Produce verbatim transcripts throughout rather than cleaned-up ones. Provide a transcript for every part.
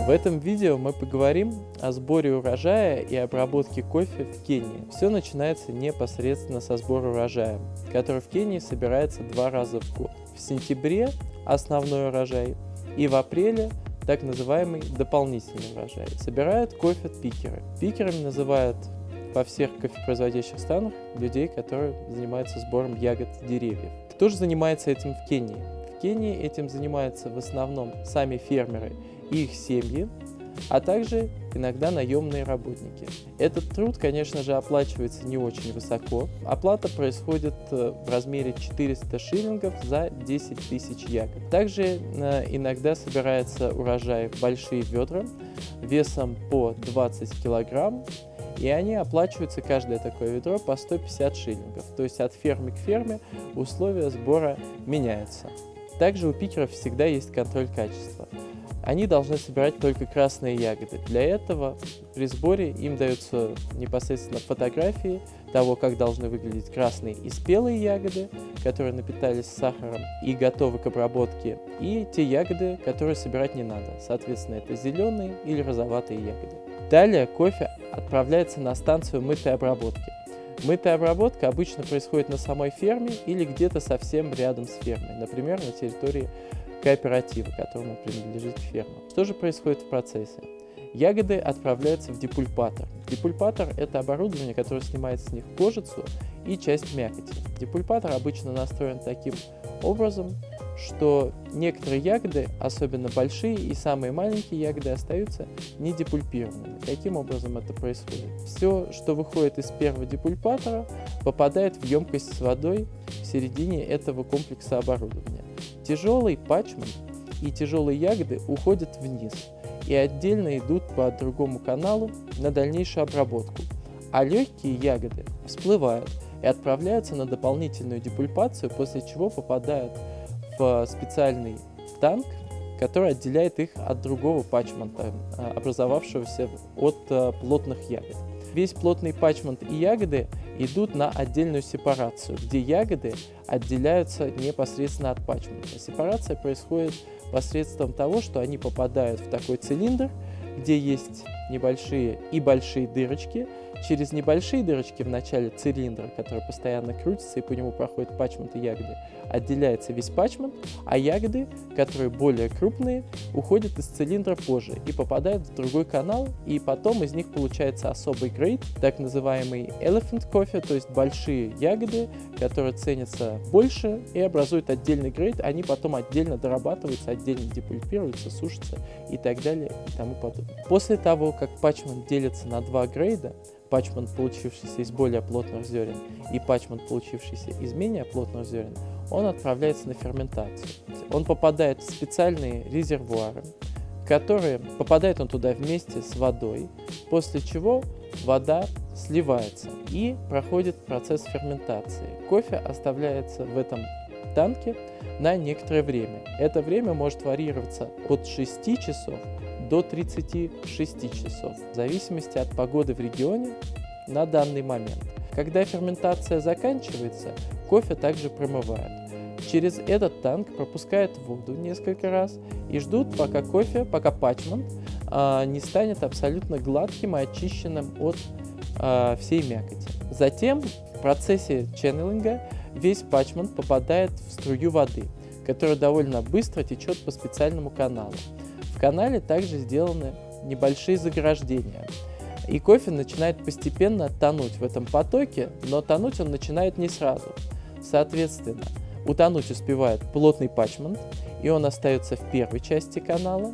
В этом видео мы поговорим о сборе урожая и обработке кофе в Кении. Все начинается непосредственно со сбора урожая, который в Кении собирается два раза в год. В сентябре основной урожай и в апреле так называемый дополнительный урожай. Собирают кофе пикеры. Пикерами называют во всех кофепроизводящих странах людей, которые занимаются сбором ягод деревьев. Кто же занимается этим в Кении? В Кении этим занимаются в основном сами фермеры и их семьи, а также иногда наемные работники. Этот труд, конечно же, оплачивается не очень высоко. Оплата происходит в размере четыреста шиллингов за десять тысяч ягод. Также иногда собирается урожай в большие ведра весом по двадцать килограмм, и они оплачиваются, каждое такое ведро, по сто пятьдесят шиллингов. То есть от фермы к ферме условия сбора меняются. Также у пикеров всегда есть контроль качества. Они должны собирать только красные ягоды. Для этого при сборе им даются непосредственно фотографии того, как должны выглядеть красные и спелые ягоды, которые напитались сахаром и готовы к обработке, и те ягоды, которые собирать не надо. Соответственно, это зеленые или розоватые ягоды. Далее кофе отправляется на станцию мытой обработки. Мытая обработка обычно происходит на самой ферме или где-то совсем рядом с фермой, например, на территории кооператива, которому принадлежит ферма. Что же происходит в процессе? Ягоды отправляются в депульпатор. Депульпатор – это оборудование, которое снимает с них кожицу и часть мякоти. Депульпатор обычно настроен таким образом, что некоторые ягоды, особенно большие и самые маленькие ягоды, остаются недепульпированными. Каким образом это происходит? Все, что выходит из первого депульпатора, попадает в емкость с водой в середине этого комплекса оборудования. Тяжелый пачмент и тяжелые ягоды уходят вниз и отдельно идут по другому каналу на дальнейшую обработку, а легкие ягоды всплывают и отправляются на дополнительную депульпацию, после чего попадают в специальный танк, который отделяет их от другого пачмента, образовавшегося от плотных ягод. Весь плотный пачмент и ягоды идут на отдельную сепарацию, где ягоды отделяются непосредственно от пачмента. Сепарация происходит посредством того, что они попадают в такой цилиндр, где есть небольшие и большие дырочки. Через небольшие дырочки в начале цилиндра, который постоянно крутится и по нему проходит пачмент и ягоды, отделяется весь пачмент, а ягоды, которые более крупные, уходят из цилиндра позже и попадают в другой канал, и потом из них получается особый грейд, так называемый elephant coffee, то есть большие ягоды, которые ценятся больше и образуют отдельный грейд, они потом отдельно дорабатываются, отдельно депульпируются, сушатся и так далее и тому подобное. После того, как пачмент делится на два грейда, пачмент, получившийся из более плотных зерен, и пачмент, получившийся из менее плотных зерен, он отправляется на ферментацию. Он попадает в специальные резервуары, которые попадает он туда вместе с водой, после чего вода сливается и проходит процесс ферментации. Кофе оставляется в этом танке на некоторое время. Это время может варьироваться от шести часов до тридцати шести часов, в зависимости от погоды в регионе на данный момент. Когда ферментация заканчивается, кофе также промывают. Через этот танк пропускают воду несколько раз и ждут, пока кофе, пока пачмент а, не станет абсолютно гладким и очищенным от а, всей мякоти. Затем в процессе ченнелинга весь пачмент попадает в струю воды, которая довольно быстро течет по специальному каналу. В канале также сделаны небольшие заграждения, и кофе начинает постепенно тонуть в этом потоке, но тонуть он начинает не сразу. Соответственно, утонуть успевает плотный пачмент, и он остается в первой части канала.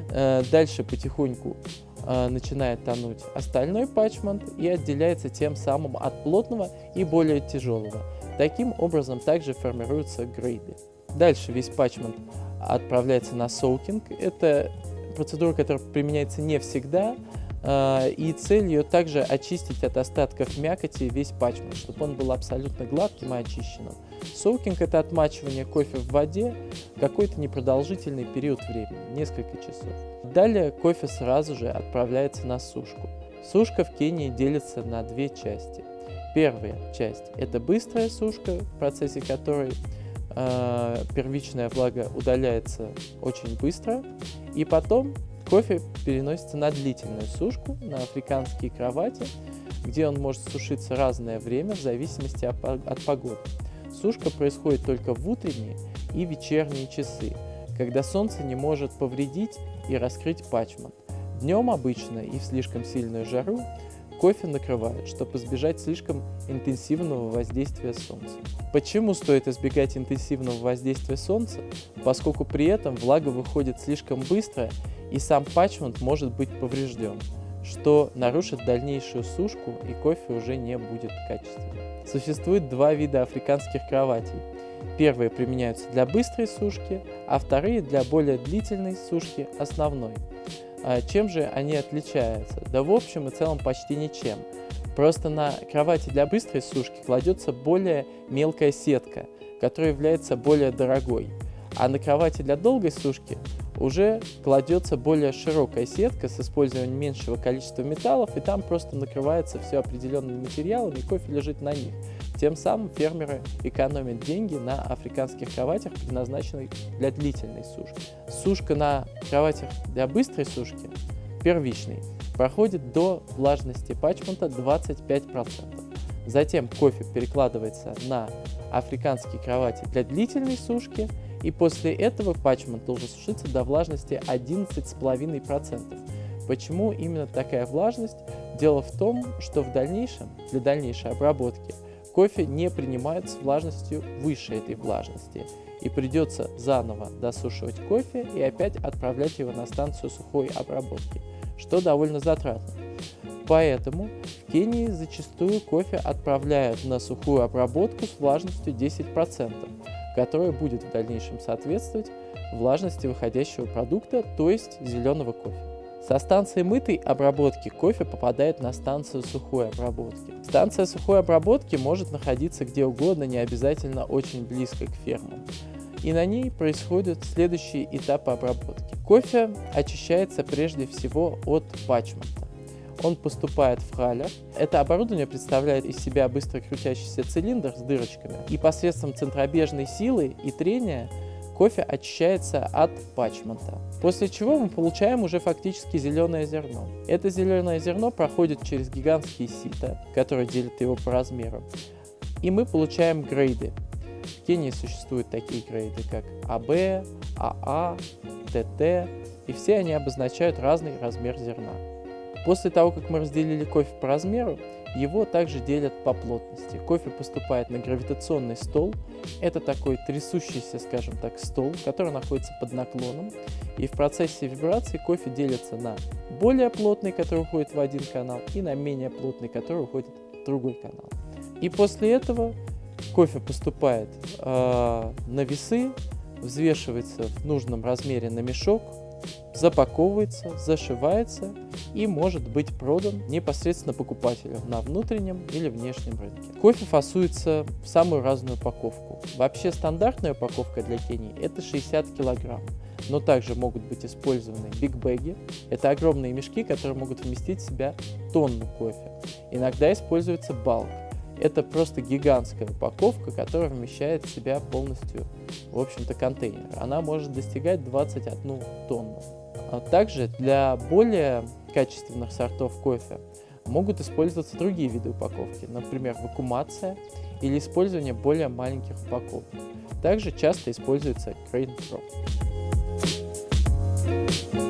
Дальше потихоньку начинает тонуть остальной пачмент и отделяется тем самым от плотного и более тяжелого. Таким образом также формируются грейды. Дальше весь пачмент отправляется на соукинг. Это процедура, которая применяется не всегда, и цель ее также очистить от остатков мякоти весь пачмент, чтобы он был абсолютно гладким и очищенным. Соукинг – это отмачивание кофе в воде какой-то непродолжительный период времени, несколько часов. Далее кофе сразу же отправляется на сушку. Сушка в Кении делится на две части. Первая часть – это быстрая сушка, в процессе которой первичная влага удаляется очень быстро, и потом Кофе переносится на длительную сушку, на африканские кровати, где он может сушиться разное время в зависимости от погоды. Сушка происходит только в утренние и вечерние часы, когда солнце не может повредить и раскрыть парчмент. Днем обычно и в слишком сильную жару кофе накрывают, чтобы избежать слишком интенсивного воздействия солнца. Почему стоит избегать интенсивного воздействия солнца? Поскольку при этом влага выходит слишком быстро и сам парчмент может быть поврежден, что нарушит дальнейшую сушку и кофе уже не будет качественным. Существует два вида африканских кроватей. Первые применяются для быстрой сушки, а вторые для более длительной сушки основной. А чем же они отличаются? Да в общем и целом почти ничем. Просто на кровати для быстрой сушки кладется более мелкая сетка, которая является более дорогой. А на кровати для долгой сушки уже кладется более широкая сетка с использованием меньшего количества металлов, и там просто накрывается все определенными материалами, и кофе лежит на них. Тем самым фермеры экономят деньги на африканских кроватях, предназначенных для длительной сушки. Сушка на кроватях для быстрой сушки, первичной, проходит до влажности парчмента двадцать пять процентов. Затем кофе перекладывается на африканские кровати для длительной сушки, и после этого парчмент должен сушиться до влажности одиннадцать целых пять десятых процента. Почему именно такая влажность? Дело в том, что в дальнейшем, для дальнейшей обработки, кофе не принимает с влажностью выше этой влажности, и придется заново досушивать кофе и опять отправлять его на станцию сухой обработки, что довольно затратно. Поэтому в Кении зачастую кофе отправляют на сухую обработку с влажностью десять процентов, которая будет в дальнейшем соответствовать влажности выходящего продукта, то есть зеленого кофе. Со станции мытой обработки кофе попадает на станцию сухой обработки. Станция сухой обработки может находиться где угодно, не обязательно очень близко к фермам. И на ней происходят следующие этапы обработки. Кофе очищается прежде всего от парчмента. Он поступает в халер. Это оборудование представляет из себя быстро крутящийся цилиндр с дырочками, и посредством центробежной силы и трения кофе очищается от парчмента. После чего мы получаем уже фактически зеленое зерно. Это зеленое зерно проходит через гигантские сито, которые делят его по размеру, и мы получаем грейды. В Кении существуют такие грейды, как АБ, АА, ТТ, и все они обозначают разный размер зерна. После того, как мы разделили кофе по размеру, его также делят по плотности. Кофе поступает на гравитационный стол. Это такой трясущийся, скажем так, стол, который находится под наклоном. И в процессе вибрации кофе делится на более плотный, который уходит в один канал, и на менее плотный, который уходит в другой канал. И после этого кофе поступает э, на весы, взвешивается в нужном размере на мешок, запаковывается, зашивается и может быть продан непосредственно покупателю на внутреннем или внешнем рынке. Кофе фасуется в самую разную упаковку. Вообще стандартная упаковка для Кении это шестьдесят килограмм, но также могут быть использованы биг-бэги. Это огромные мешки, которые могут вместить в себя тонну кофе. Иногда используется балк. Это просто гигантская упаковка, которая вмещает в себя полностью, в общем-то, контейнер. Она может достигать двадцать одну тонну. А также для более качественных сортов кофе могут использоваться другие виды упаковки, например, вакуумация или использование более маленьких упаковок. Также часто используется Crane Pro.